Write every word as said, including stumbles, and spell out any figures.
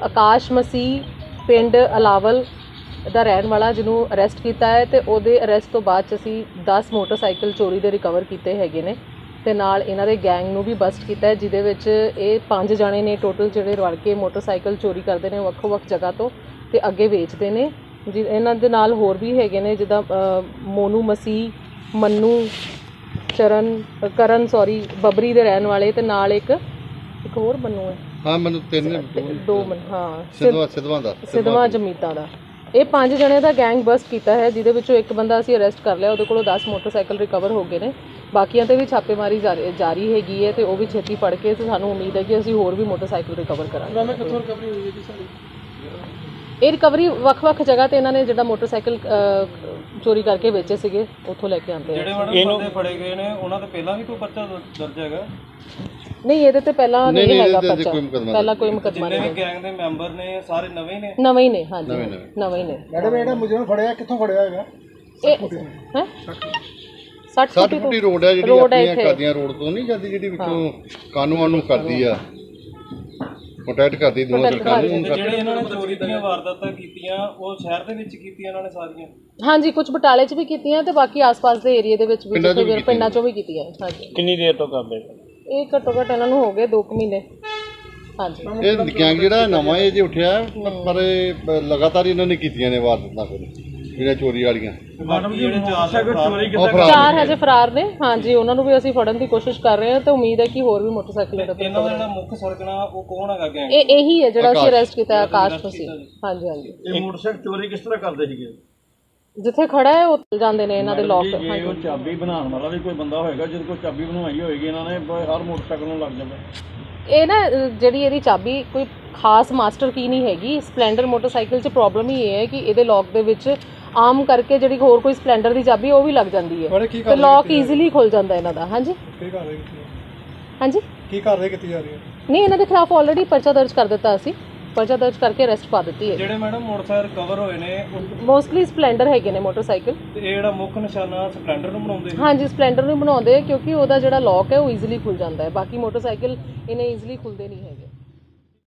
आकाश मसीह पिंड अलावल ਦਾ ਰਹਿਣ ਵਾਲਾ ਜਿਹਨੂੰ ਅਰੈਸਟ ਕੀਤਾ ਹੈ ਤੇ ਉਹਦੇ ਅਰੈਸਟ ਤੋਂ ਬਾਅਦ 'ਚ ਅਸੀਂ ਦਸ ਮੋਟਰਸਾਈਕਲ ਚੋਰੀ ਦੇ ਰਿਕਵਰ ਕੀਤੇ ਹੈਗੇ ਨੇ ਤੇ ਨਾਲ ਇਹਨਾਂ ਦੇ ਗੈਂਗ ਨੂੰ ਵੀ ਬਸਟ ਕੀਤਾ ਹੈ, ਜਿਹਦੇ ਵਿੱਚ ਇਹ ਪੰਜ ਜਾਣੇ ਨੇ ਟੋਟਲ ਜਿਹੜੇ ਰਲ ਕੇ ਮੋਟਰਸਾਈਕਲ ਚੋਰੀ ਕਰਦੇ ਨੇ ਵੱਖੋ ਵੱਖ ਜਗ੍ਹਾ ਤੋਂ ਤੇ ਅੱਗੇ ਵੇਚਦੇ ਨੇ। ਜੀ ਇਹਨਾਂ ਦੇ ਨਾਲ ਹੋਰ ਵੀ ਹੈਗੇ ਨੇ ਜਿੱਦਾਂ ਮੋਨੂ ਮਸੀਹ, ਮੰਨੂ, ਚਰਨ ਕਰਨ ਸੌਰੀ ਬਬਰੀ ਦੇ ਰਹਿਣ ਵਾਲੇ ਤੇ ਨਾਲ ਇੱਕ ਇੱਕ ਹੋਰ ਮੰਨੂ ਹੈ। ਹਾਂ ਮੈਨੂੰ ਤਿੰਨ ਦੋ ਮਨ ਹਾਂ ਸਿੱਧਵਾਂ ਸਿੱਧਵਾਂ ਦਾ ਸਿੱਧਵਾਂ ਜਮੀਤਾਂ ਦਾ ਇਹ ਪੰਜ ਜਣੇ ਦਾ ਗੈਂਗ ਬਸਟ ਕੀਤਾ ਹੈ, ਜਿਹਦੇ ਵਿੱਚੋਂ ਇੱਕ ਬੰਦਾ ਅਸੀਂ ਅਰੈਸਟ ਕਰ ਲਿਆ, ਉਹਦੇ ਕੋਲੋਂ ਦਸ ਮੋਟਰਸਾਈਕਲ ਰਿਕਵਰ ਹੋ ਗਏ ਨੇ। ਬਾਕੀਆਂ 'ਤੇ ਵੀ ਛਾਪੇਮਾਰੀ ਜਾਰੀ ਜਾਰੀ ਹੈਗੀ ਹੈ ਤੇ ਉਹ ਵੀ ਛੇਤੀ ਫੜ ਕੇ ਤੇ ਸਾਨੂੰ ਉਮੀਦ ਹੈ ਕਿ ਅਸੀਂ ਹੋਰ ਵੀ ਮੋਟਰਸਾਈਕਲ ਰਿਕਵਰ ਕਰਾਂਗੇ। ਕਿੱਥੋਂ ਰਿਕਵਰੀ ਹੋਈ ਹੈ ਜੀ ਸਾਰੀ? ਇਹ ਰਿਕਵਰੀ ਵੱਖ ਵੱਖ ਜਗ੍ਹਾ 'ਤੇ ਇਹਨਾਂ ਨੇ ਜਿਹੜਾ ਮੋਟਰਸਾਈਕਲ ਚੋਰੀ ਕਰਕੇ ਵੇਚੇ ਸੀਗੇ ਉੱਥੋਂ ਲੈ ਕੇ ਆਉਂਦੇ ਆ। ਜਿਹੜੇ ਬੰਦੇ ਫੜੇ ਗਏ ਨੇ ਉਹਨਾਂ ਤੇ ਪਹਿਲਾਂ ਵੀ ਕੋਈ ਪਰਚਾ ਦਰਜ ਹੈਗਾ? ਨਹੀਂ ਇਹਦੇ ਤੇ ਪਹਿਲਾਂ ਨਹੀਂ ਹੈਗਾ ਪਰਚਾ, ਪਹਿਲਾਂ ਕੋਈ ਮੁਕੱਦਮਾ ਨਹੀਂ। ਜਿੰਨੇ ਵੀ ਗੈਂਗ ਦੇ ਮੈਂਬਰ ਨੇ ਸਾਰੇ ਨਵੇਂ ਨੇ? ਨਵੇਂ ਹੀ ਨੇ, ਹਾਂਜੀ ਨਵੇਂ ਹੀ ਨੇ। ਮੈਡਮ ਜਿਹੜਾ ਮੁਜਰਮ ਫੜਿਆ ਕਿੱਥੋਂ ਫੜਿਆ ਹੈਗਾ? ਇਹ ਹੈ ਸੱਠ ਫੁੱਟੀ ਰੋਡ ਹੈ ਜਿਹੜੀ ਆਪਣੀਆਂ ਕਾਦੀਆਂ ਰੋਡ ਤੋਂ ਨਹੀਂ ਜਾਂਦੀ, ਜਿਹੜੀ ਵਿੱਚੋਂ ਕਾਨੂੰਨ ਨੂੰ ਕਰਦੀ ਆ ਪ੍ਰੋਟੈਕਟ ਕਰਦੀ ਦੋਵਾਂ ਸਰਕਾਰਾਂ ਨੂੰ। ਜਿਹੜੇ ਇਹਨਾਂ ਨੇ ਚੋਰੀ ਦੀਆਂ ਵਾਰਦਾਤਾਂ ਕੀਤੀਆਂ ਉਹ ਸ਼ਹਿਰ ਦੇ ਵਿੱਚ ਕੀਤੀਆਂ ਇਹਨਾਂ ਨੇ ਸਾਰੀਆਂ? ਹਾਂਜੀ ਕੁਝ ਬਟਾਲੇ 'ਚ ਵੀ ਕੀਤੀਆਂ ਤੇ ਬਾਕੀ ਆਸ-ਪਾਸ ਦੇ ਏਰੀਆ ਦੇ ਵਿੱਚ ਵੀ ਪਿੰਡਾਂ 'ਚੋਂ ਵੀ ਕੀਤੀਆਂ। ਹਾਂਜੀ ਕਿੰਨੀ ਦੇਰ ਤੋਂ ਕਰਦੇ? ਇਹ ਘੱਟੋ ਘੱਟ ਇਹਨਾਂ ਨੂੰ ਹੋ ਗਏ ਦੋ ਕੁ ਮਹੀਨੇ। ਹਾਂਜੀ ਇਹ ਗੈਂਗ ਜਿਹੜਾ ਨਵਾਂ ਇਹ ਜੇ ਉੱਠਿਆ ਪਰ ਲਗਾਤਾਰ ਇਹਨਾਂ ਨੇ ਕੀਤੀਆਂ ਨੇ ਵਾਰਦਾਤਾਂ ਫਿਰ ਜਿਹੜੀਆਂ ਚੋਰੀ ਵਾਲੀਆਂ। ਚਾਰ ਹਜੇ ਫਰਾਰ ਨੇ। ਹਾਂਜੀ ਉਹਨਾਂ ਨੂੰ ਵੀ ਅਸੀਂ ਫੜਨ ਦੀ ਕੋਸ਼ਿਸ਼ ਕਰ ਰਹੇ ਹਾਂ ਤੇ ਉਮੀਦ ਹੈ ਕਿ ਹੋਰ ਵੀ ਮੋਟਰਸਾਈਕਲ ਇਹਨਾਂ ਦਾ ਜਿਹੜਾ ਮੁੱਖ ਸਰਗਨਾ ਉਹ ਕੌਣ ਹੈਗਾ ਗੈਂਗ? ਇਹ ਇਹੀ ਹੈ ਜਿਹੜਾ ਅਸੀਂ ਅਰੈਸਟ ਕੀਤਾ ਹੈ, ਆਕਾਸ਼ ਮਸੀਹ। ਹਾਂਜੀ ਹਾਂਜੀ ਇਹ ਮੋਟਰਸਾਈਕਲ ਚੋਰੀ ਕਿਸ ਤਰ੍ਹਾਂ ਕਰਦੇ ਸੀਗੇ? ਜਿੱਥੇ ਖੜਾ ਹੈ ਉਹ ਜਾਂਦੇ ਨੇ ਇਹਨਾਂ ਦੇ ਲੋਕ। ਹਾਂਜੀ ਉਹ ਚਾਬੀ ਬਣਾਉਣ ਵਾਲਾ ਵੀ ਕੋਈ ਬੰਦਾ ਹੋਏਗਾ ਜਿਹਦੇ ਕੋਲ ਚਾਬੀ ਬਣਵਾਈ ਹੋਏਗੀ ਇਹਨਾਂ ਨੇ ਹਰ ਮੋਟਰਸਾਈਕਲ ਨੂੰ ਲੱਗ ਜਾਂਦਾ। ਇਹ ਨਾ ਜਿਹੜੀ ਇਹਦੀ ਚਾਬੀ ਕੋਈ ਖਾਸ ਮਾਸਟਰ ਕੀ ਨਹੀਂ ਹੈਗੀ। ਸਪਲੈਂਡਰ ਮੋਟਰਸਾਈਕਲ 'ਚ ਪ੍ਰੋਬਲਮ ਹੀ ਇਹ ਹੈ ਕਿ ਇਹਦੇ ਲੋਕ ਦੇ ਵਿੱਚ ਆਮ ਕਰਕੇ ਜਿਹੜੀ ਹੋਰ ਕੋਈ ਸਪਲੈਂਡਰ ਦੀ ਚਾਬੀ ਉਹ ਵੀ ਲੱਗ ਜਾਂਦੀ ਹੈ ਤੇ ਲੋਕ ਈਜ਼ੀਲੀ ਖੁੱਲ ਜਾਂਦਾ ਇਹਨਾਂ ਦਾ। ਹਾਂਜੀ ਹਾਂਜੀ ਕੀ ਕਾਰਵਾਈ ਕੀਤੀ ਜਾ ਰਹੀ ਹੈ? ਨਹੀਂ ਇਹਨਾਂ ਦੇ ਖਿਲਾਫ ਆਲਰੇਡੀ ਪਰਚਾ ਦਰਜ ਕਰ ਦਿੱਤਾ ਅਸੀਂ, ਪਰਚਾ ਦਰਜ ਕਰਕੇ ਅਰੈਸਟ ਪਾ ਦਿੱਤੀ ਹੈ। ਜਿਹੜੇ ਮੈਡਮ ਮੋਟਰਸਾਈਕਲ ਕਵਰ ਹੋਏ ਨੇ ਮੋਸਟਲੀ ਸਪਲੈਂਡਰ ਹੈਗੇ ਨੇ ਮੋਟਰਸਾਈਕਲ ਤੇ ਇਹ ਜਿਹੜਾ ਮੁੱਖ ਨਿਸ਼ਾਨਾ ਸਪਲੈਂਡਰ ਨੂੰ ਬਣਾਉਂਦੇ? ਹਾਂਜੀ ਸਪਲੈਂਡਰ ਨੂੰ ਬਣਾਉਂਦੇ ਕਿਉਂਕਿ ਉਹਦਾ ਜਿਹੜਾ ਲੌਕ ਹੈ ਉਹ ਈਜ਼ੀਲੀ ਖੁੱਲ ਜਾਂਦਾ ਹੈ, ਬਾਕੀ ਮੋਟਰਸਾਈਕਲ ਇਹਨੇ ਈਜ਼ੀਲੀ ਖੁੱਲਦੇ ਨਹੀਂ ਹੈਗੇ।